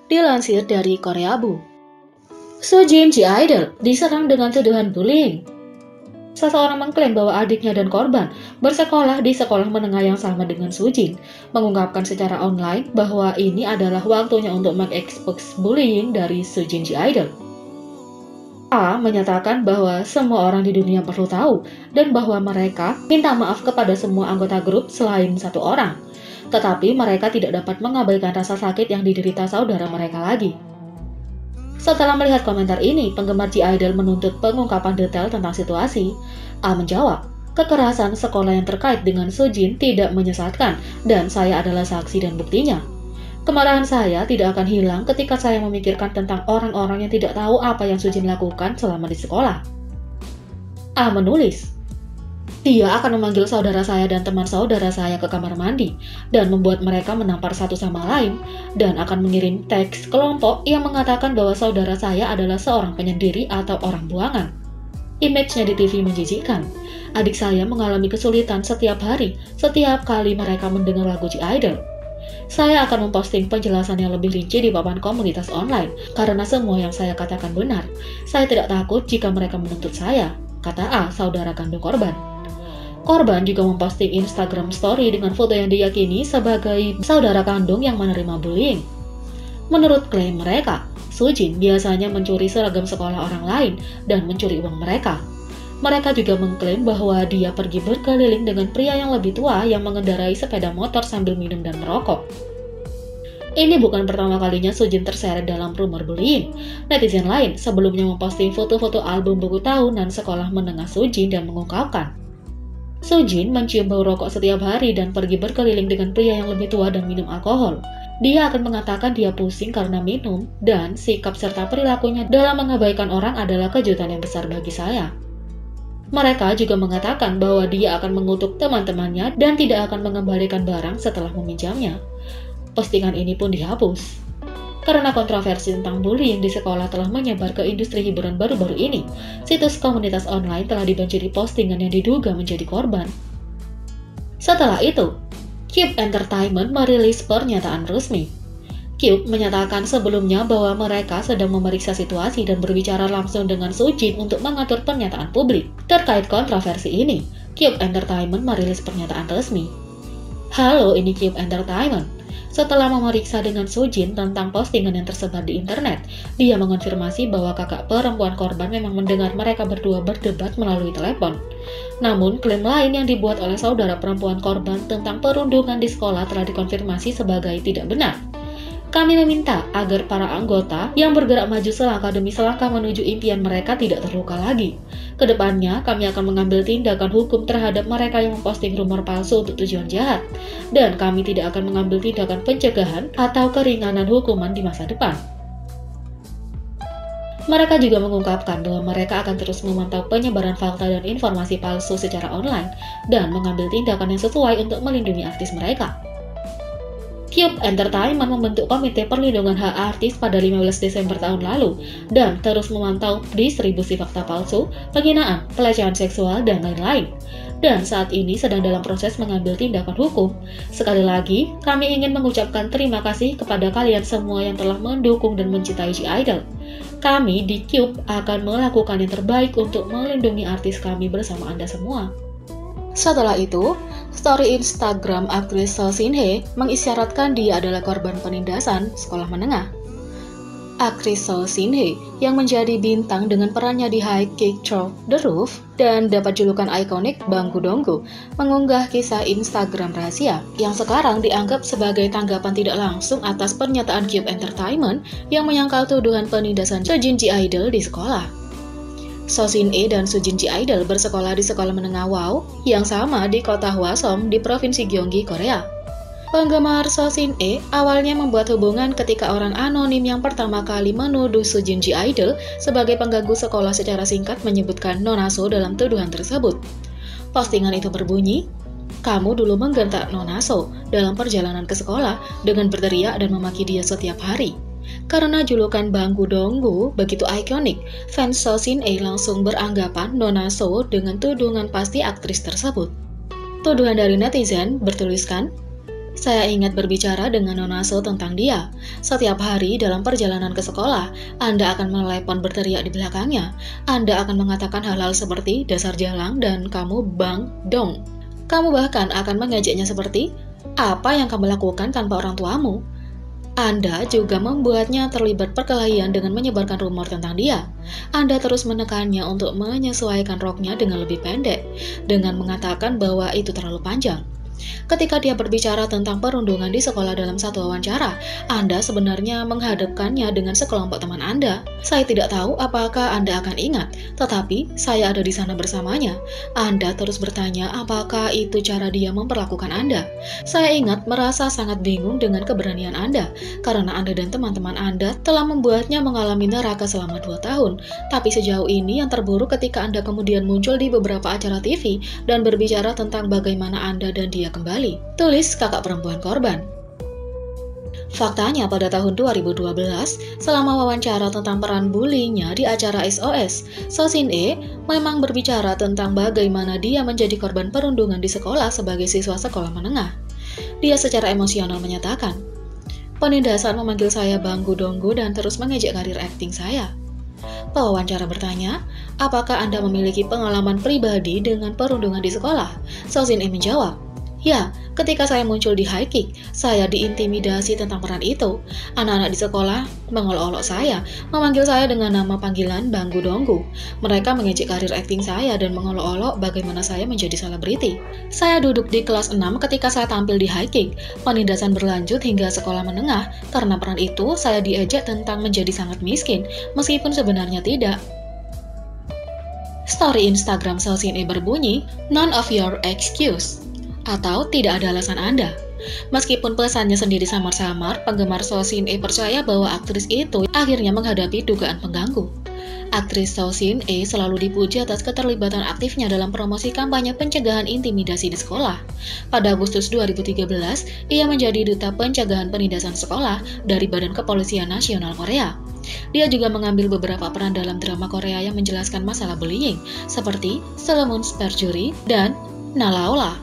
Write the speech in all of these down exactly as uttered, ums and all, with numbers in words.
Dilansir dari Koreabu, Soojin G-Idol diserang dengan tuduhan bullying. Seseorang mengklaim bahwa adiknya dan korban bersekolah di sekolah menengah yang sama dengan Soojin, mengungkapkan secara online bahwa ini adalah waktunya untuk mengekspos bullying dari Soojin G-Idol. A menyatakan bahwa semua orang di dunia perlu tahu dan bahwa mereka minta maaf kepada semua anggota grup selain satu orang. Tetapi mereka tidak dapat mengabaikan rasa sakit yang diderita saudara mereka lagi. Setelah melihat komentar ini, penggemar G-Idol menuntut pengungkapan detail tentang situasi. A menjawab, kekerasan sekolah yang terkait dengan Soojin tidak menyesatkan dan saya adalah saksi dan buktinya. Kemarahan saya tidak akan hilang ketika saya memikirkan tentang orang-orang yang tidak tahu apa yang Soojin lakukan selama di sekolah. A menulis, dia akan memanggil saudara saya dan teman saudara saya ke kamar mandi dan membuat mereka menampar satu sama lain dan akan mengirim teks kelompok yang mengatakan bahwa saudara saya adalah seorang penyendiri atau orang buangan. Image-nya di T V menjijikkan. Adik saya mengalami kesulitan setiap hari setiap kali mereka mendengar lagu G-Idol. Saya akan memposting penjelasan yang lebih rinci di papan komunitas online karena semua yang saya katakan benar. Saya tidak takut jika mereka menuntut saya, kata A, saudara kandung korban. Korban juga memposting Instagram story dengan foto yang diyakini sebagai saudara kandung yang menerima bullying. Menurut klaim mereka, Soojin biasanya mencuri seragam sekolah orang lain dan mencuri uang mereka. Mereka juga mengklaim bahwa dia pergi berkeliling dengan pria yang lebih tua yang mengendarai sepeda motor sambil minum dan merokok. Ini bukan pertama kalinya Soojin terseret dalam rumor bullying. Netizen lain sebelumnya memposting foto-foto album buku tahunan sekolah menengah Soojin dan mengungkapkan, Soojin mencium bau rokok setiap hari dan pergi berkeliling dengan pria yang lebih tua dan minum alkohol. Dia akan mengatakan dia pusing karena minum, dan sikap serta perilakunya dalam mengabaikan orang adalah kejutan yang besar bagi saya. Mereka juga mengatakan bahwa dia akan mengutuk teman-temannya dan tidak akan mengembalikan barang setelah meminjamnya. Postingan ini pun dihapus. Karena kontroversi tentang bullying di sekolah telah menyebar ke industri hiburan baru-baru ini, situs komunitas online telah dibanjiri postingan yang diduga menjadi korban. Setelah itu, Cube Entertainment merilis pernyataan resmi. Cube menyatakan sebelumnya bahwa mereka sedang memeriksa situasi dan berbicara langsung dengan Soojin untuk mengatur pernyataan publik. Terkait kontroversi ini, Cube Entertainment merilis pernyataan resmi. Halo, ini Cube Entertainment. Setelah memeriksa dengan Soojin tentang postingan yang tersebar di internet, dia mengonfirmasi bahwa kakak perempuan korban memang mendengar mereka berdua berdebat melalui telepon. Namun, klaim lain yang dibuat oleh saudara perempuan korban tentang perundungan di sekolah telah dikonfirmasi sebagai tidak benar. Kami meminta agar para anggota yang bergerak maju selangkah demi selangkah menuju impian mereka tidak terluka lagi. Kedepannya, kami akan mengambil tindakan hukum terhadap mereka yang memposting rumor palsu untuk tujuan jahat, dan kami tidak akan mengambil tindakan pencegahan atau keringanan hukuman di masa depan. Mereka juga mengungkapkan bahwa mereka akan terus memantau penyebaran fakta dan informasi palsu secara online dan mengambil tindakan yang sesuai untuk melindungi artis mereka. Cube Entertainment membentuk Komite Perlindungan Hak Artis pada lima belas Desember tahun lalu dan terus memantau distribusi fakta palsu, penghinaan, pelecehan seksual, dan lain-lain. Dan saat ini sedang dalam proses mengambil tindakan hukum. Sekali lagi, kami ingin mengucapkan terima kasih kepada kalian semua yang telah mendukung dan mencintai G-Idol. Kami di Cube akan melakukan yang terbaik untuk melindungi artis kami bersama Anda semua. Setelah itu, story Instagram aktris Seo Shin-hye mengisyaratkan dia adalah korban penindasan sekolah menengah. Aktris Seo Shin-hye yang menjadi bintang dengan perannya di High Kick Through the Roof dan dapat julukan ikonik Banggu Donggu mengunggah kisah Instagram rahasia yang sekarang dianggap sebagai tanggapan tidak langsung atas pernyataan Cube Entertainment yang menyangkal tuduhan penindasan Soojin G-Idol di sekolah. Seo Shin-hye dan Soojin G-Idol bersekolah di sekolah menengah WOW yang sama di kota Hwaseong di Provinsi Gyeonggi, Korea. Penggemar Seo Shin-hye awalnya membuat hubungan ketika orang anonim yang pertama kali menuduh Soojin G-Idol sebagai pengganggu sekolah secara singkat menyebutkan Nona Seo dalam tuduhan tersebut. Postingan itu berbunyi, "Kamu dulu menggentak Nona Seo dalam perjalanan ke sekolah dengan berteriak dan memaki dia setiap hari." Karena julukan Banggu Donggu begitu ikonik, fans Seo Shin-hye langsung beranggapan Nona Seo dengan tudungan pasti aktris tersebut. Tuduhan dari netizen bertuliskan, Saya ingat berbicara dengan Nona So tentang dia. Setiap hari dalam perjalanan ke sekolah, Anda akan menelepon berteriak di belakangnya. Anda akan mengatakan hal-hal seperti dasar jalang dan kamu bang dong. Kamu bahkan akan mengejeknya seperti, apa yang kamu lakukan tanpa orang tuamu? Anda juga membuatnya terlibat perkelahian dengan menyebarkan rumor tentang dia. Anda terus menekannya untuk menyesuaikan roknya dengan lebih pendek, dengan mengatakan bahwa itu terlalu panjang. Ketika dia berbicara tentang perundungan di sekolah dalam satu wawancara, Anda sebenarnya menghadapkannya dengan sekelompok teman Anda. Saya tidak tahu apakah Anda akan ingat, tetapi saya ada di sana bersamanya. Anda terus bertanya apakah itu cara dia memperlakukan Anda. Saya ingat merasa sangat bingung dengan keberanian Anda, karena Anda dan teman-teman Anda telah membuatnya mengalami neraka selama dua tahun. Tapi sejauh ini yang terburuk ketika Anda kemudian muncul di beberapa acara T V dan berbicara tentang bagaimana Anda dan dia kembali. Tulis kakak perempuan korban. Faktanya pada tahun dua ribu dua belas, selama wawancara tentang peran bullyingnya di acara S O S, So Shin-e memang berbicara tentang bagaimana dia menjadi korban perundungan di sekolah sebagai siswa sekolah menengah. Dia secara emosional menyatakan, penindasan memanggil saya banggu donggu dan terus mengejek karir akting saya. Pewawancara bertanya, apakah Anda memiliki pengalaman pribadi dengan perundungan di sekolah? So Shin-e menjawab, ya, ketika saya muncul di High Kick, saya diintimidasi tentang peran itu. Anak-anak di sekolah mengolok-olok saya, memanggil saya dengan nama panggilan Banggu Donggu. Mereka mengejek karir akting saya dan mengolok-olok bagaimana saya menjadi selebriti. Saya duduk di kelas enam ketika saya tampil di High Kick. Penindasan berlanjut hingga sekolah menengah. Karena peran itu, saya diejek tentang menjadi sangat miskin, meskipun sebenarnya tidak. Story Instagram So Shin-e berbunyi, "None of your excuse." Atau tidak ada alasan Anda. Meskipun pesannya sendiri samar-samar, penggemar So Shin-e percaya bahwa aktris itu akhirnya menghadapi dugaan pengganggu. Aktris So Shin-e selalu dipuji atas keterlibatan aktifnya dalam promosi kampanye pencegahan intimidasi di sekolah. Pada Agustus dua ribu tiga belas, ia menjadi duta pencegahan penindasan sekolah dari Badan Kepolisian Nasional Korea. Dia juga mengambil beberapa peran dalam drama Korea yang menjelaskan masalah bullying, seperti Solomon's Perjury dan Nalaola.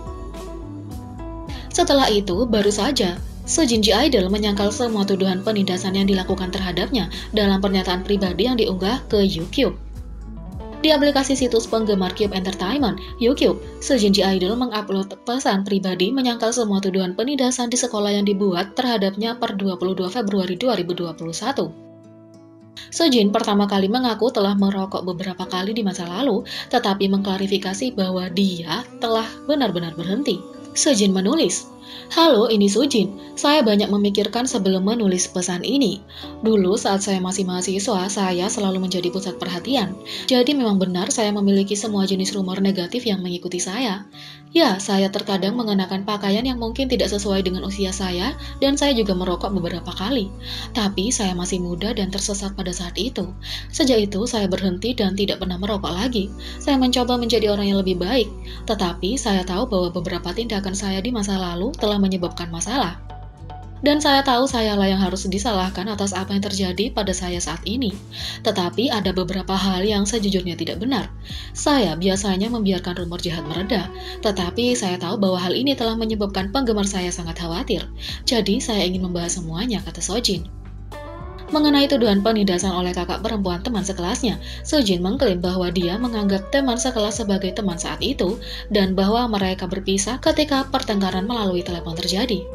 Setelah itu, baru saja, Soo Jin Ji Idol menyangkal semua tuduhan penindasan yang dilakukan terhadapnya dalam pernyataan pribadi yang diunggah ke YouTube. Di aplikasi situs penggemar Cube Entertainment, YouTube, Soo Jin Ji Idol mengupload pesan pribadi menyangkal semua tuduhan penindasan di sekolah yang dibuat terhadapnya per dua puluh dua Februari dua ribu dua puluh satu. So Jin pertama kali mengaku telah merokok beberapa kali di masa lalu, tetapi mengklarifikasi bahwa dia telah benar-benar berhenti. So Jin menulis, "Halo, ini So Jin. Saya banyak memikirkan sebelum menulis pesan ini. Dulu saat saya masih mahasiswa, saya selalu menjadi pusat perhatian. Jadi memang benar saya memiliki semua jenis rumor negatif yang mengikuti saya. Ya, saya terkadang mengenakan pakaian yang mungkin tidak sesuai dengan usia saya, dan saya juga merokok beberapa kali. Tapi saya masih muda dan tersesat pada saat itu. Sejak itu, saya berhenti dan tidak pernah merokok lagi. Saya mencoba menjadi orang yang lebih baik. Tetapi saya tahu bahwa beberapa tindakan saya di masa lalu telah menyebabkan masalah. Dan saya tahu sayalah yang harus disalahkan atas apa yang terjadi pada saya saat ini. Tetapi ada beberapa hal yang sejujurnya tidak benar. Saya biasanya membiarkan rumor jahat mereda, tetapi saya tahu bahwa hal ini telah menyebabkan penggemar saya sangat khawatir. Jadi saya ingin membahas semuanya," kata So Jin. Mengenai tuduhan penindasan oleh kakak perempuan teman sekelasnya, So Jin mengklaim bahwa dia menganggap teman sekelas sebagai teman saat itu, dan bahwa mereka berpisah ketika pertengkaran melalui telepon terjadi.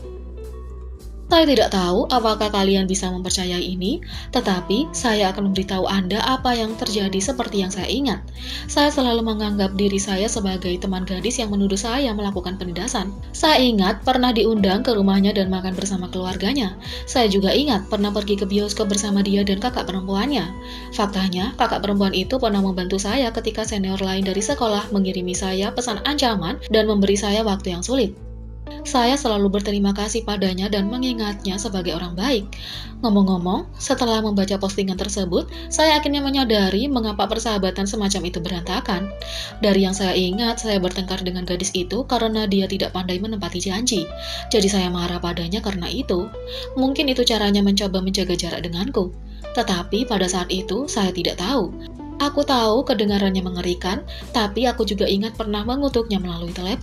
Saya tidak tahu apakah kalian bisa mempercayai ini, tetapi saya akan memberitahu Anda apa yang terjadi seperti yang saya ingat. Saya selalu menganggap diri saya sebagai teman gadis yang menuduh saya melakukan penindasan. Saya ingat pernah diundang ke rumahnya dan makan bersama keluarganya. Saya juga ingat pernah pergi ke bioskop bersama dia dan kakak perempuannya. Faktanya, kakak perempuan itu pernah membantu saya ketika senior lain dari sekolah mengirimi saya pesan ancaman dan memberi saya waktu yang sulit. Saya selalu berterima kasih padanya dan mengingatnya sebagai orang baik. Ngomong-ngomong, setelah membaca postingan tersebut, saya akhirnya menyadari mengapa persahabatan semacam itu berantakan. Dari yang saya ingat, saya bertengkar dengan gadis itu karena dia tidak pandai menepati janji. Jadi saya marah padanya karena itu. Mungkin itu caranya mencoba menjaga jarak denganku. Tetapi pada saat itu, saya tidak tahu. Aku tahu kedengarannya mengerikan, tapi aku juga ingat pernah mengutuknya melalui telepon.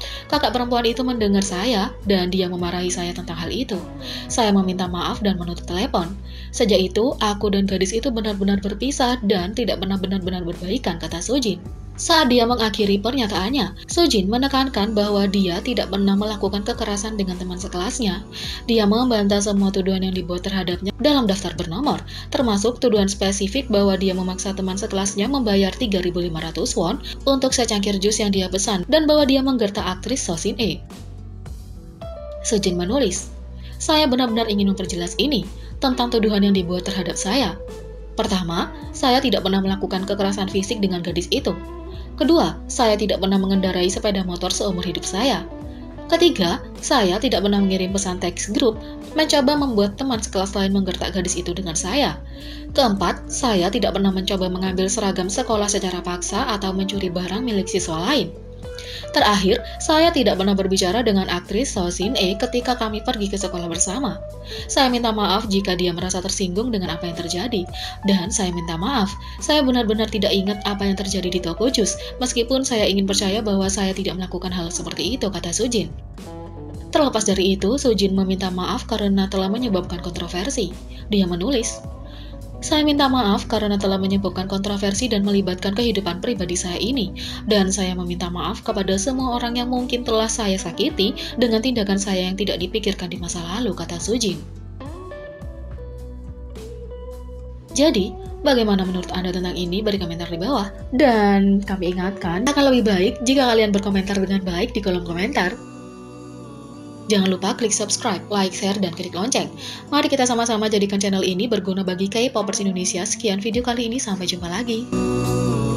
Kakak perempuan itu mendengar saya dan dia memarahi saya tentang hal itu. Saya meminta maaf dan menutup telepon. Sejak itu, aku dan gadis itu benar-benar berpisah dan tidak pernah benar-benar berbaikan, kata Sojin. Saat dia mengakhiri pernyataannya, Sojin menekankan bahwa dia tidak pernah melakukan kekerasan dengan teman sekelasnya. Dia membantah semua tuduhan yang dibuat terhadapnya dalam daftar bernomor, termasuk tuduhan spesifik bahwa dia memaksa teman sekelasnya membayar tiga ribu lima ratus won untuk secangkir jus yang dia pesan dan bahwa dia menggertak aktris So Shin E. Sojin menulis, "Saya benar-benar ingin memperjelas ini tentang tuduhan yang dibuat terhadap saya. Pertama, saya tidak pernah melakukan kekerasan fisik dengan gadis itu. Kedua, saya tidak pernah mengendarai sepeda motor seumur hidup saya. Ketiga, saya tidak pernah mengirim pesan teks grup mencoba membuat teman sekelas lain menggertak gadis itu dengan saya. Keempat, saya tidak pernah mencoba mengambil seragam sekolah secara paksa atau mencuri barang milik siswa lain. Terakhir, saya tidak pernah berbicara dengan aktris So Shin E ketika kami pergi ke sekolah bersama. Saya minta maaf jika dia merasa tersinggung dengan apa yang terjadi. Dan saya minta maaf, saya benar-benar tidak ingat apa yang terjadi di toko jus, meskipun saya ingin percaya bahwa saya tidak melakukan hal seperti itu, kata Sojin. Terlepas dari itu, Sojin meminta maaf karena telah menyebabkan kontroversi. Dia menulis, "Saya minta maaf karena telah menyebabkan kontroversi dan melibatkan kehidupan pribadi saya ini. Dan saya meminta maaf kepada semua orang yang mungkin telah saya sakiti dengan tindakan saya yang tidak dipikirkan di masa lalu," kata Sojin. Jadi, bagaimana menurut Anda tentang ini? Beri komentar di bawah. Dan kami ingatkan, akan lebih baik jika kalian berkomentar dengan baik di kolom komentar. Jangan lupa klik subscribe, like, share, dan klik lonceng. Mari kita sama-sama jadikan channel ini berguna bagi K-popers Indonesia. Sekian video kali ini, sampai jumpa lagi.